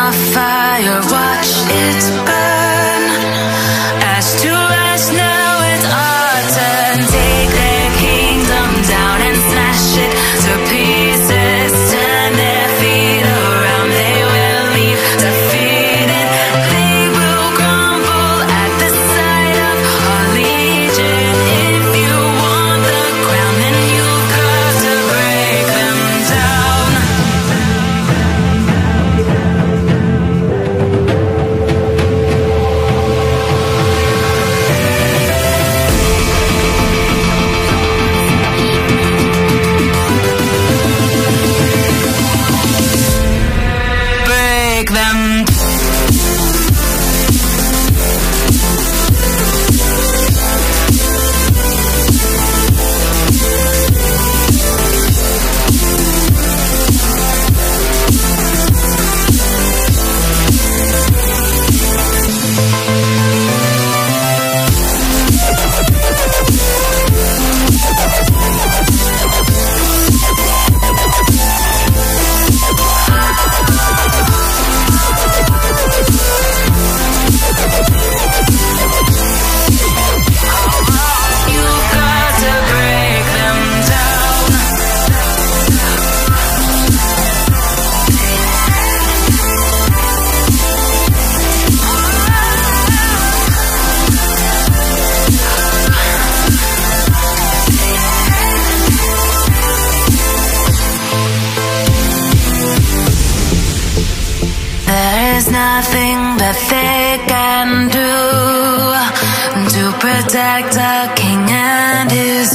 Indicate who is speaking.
Speaker 1: a fire, watch it burn. Ash to ash, now it's our turn. Take their kingdom down and smash it to pieces. Turn their feet around, they will leave defeated. They will crumble at the sight of our legion. If you want the crown, then you've got to break them down. Break them. You've got to break them down. There is nothing that they can do to protect a king and his